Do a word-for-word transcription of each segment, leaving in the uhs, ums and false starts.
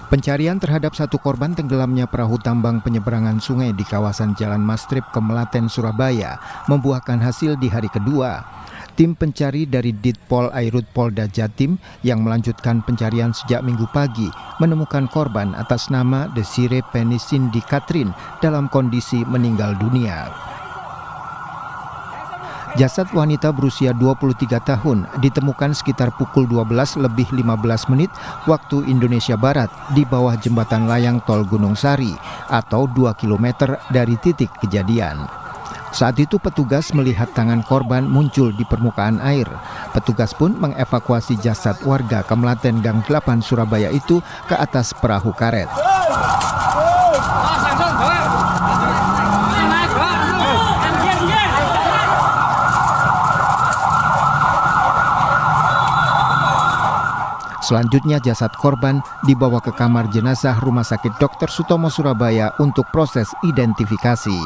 Pencarian terhadap satu korban tenggelamnya perahu tambang penyeberangan sungai di kawasan Jalan Mastrip, Kemelaten, Surabaya membuahkan hasil di hari kedua. Tim pencari dari Ditpol Airut Polda Jatim yang melanjutkan pencarian sejak Minggu pagi menemukan korban atas nama Desire Penny Cindy Katrin dalam kondisi meninggal dunia. Jasad wanita berusia dua puluh tiga tahun ditemukan sekitar pukul dua belas lebih lima belas menit waktu Indonesia Barat di bawah jembatan layang tol Gunung Sari atau dua kilometer dari titik kejadian. Saat itu petugas melihat tangan korban muncul di permukaan air. Petugas pun mengevakuasi jasad warga Kemelaten Gang delapan Surabaya itu ke atas perahu karet. Selanjutnya jasad korban dibawa ke kamar jenazah Rumah Sakit Dokter Sutomo Surabaya untuk proses identifikasi.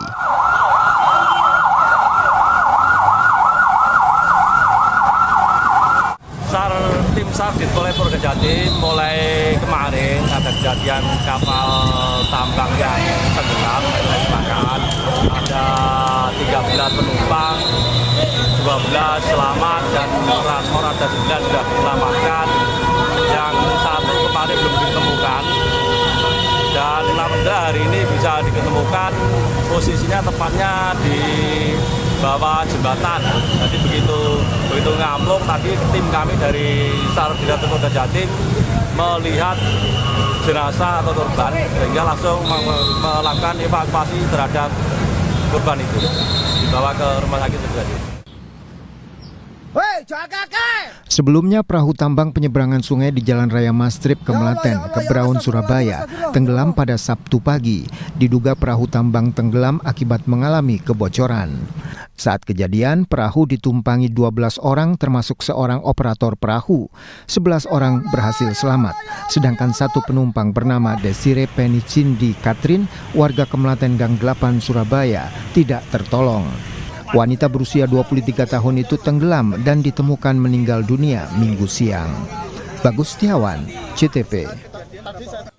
SAR tim SAR Ditpol Polda Jatim mulai kemarin ada kejadian kapal tambang yang tenggelam, kecelakaan. Ada tiga belas penumpang, dua belas selamat dan transport ada sembilan sudah diselamatkan. Yang satu kemarin belum ditemukan dan alhamdulillah hari ini bisa diketemukan, posisinya tepatnya di bawah jembatan. Jadi begitu begitu ngamuk tadi tim kami dari SAR Ditpol Polda Jatim melihat jenazah atau korban sehingga langsung melakukan evakuasi terhadap korban itu dibawa ke rumah sakit terjadi. Sebelumnya perahu tambang penyeberangan sungai di Jalan Raya Mastrip, Kemelaten, Kebraun, Surabaya tenggelam pada Sabtu pagi. Diduga perahu tambang tenggelam akibat mengalami kebocoran. Saat kejadian, perahu ditumpangi dua belas orang termasuk seorang operator perahu. sebelas orang berhasil selamat, sedangkan satu penumpang bernama Desire Penny Cindy Katrin, warga Kemelaten Gang delapan Surabaya, tidak tertolong. Wanita berusia dua puluh tiga tahun itu tenggelam dan ditemukan meninggal dunia Minggu siang. Bagus Setiawan, C T V.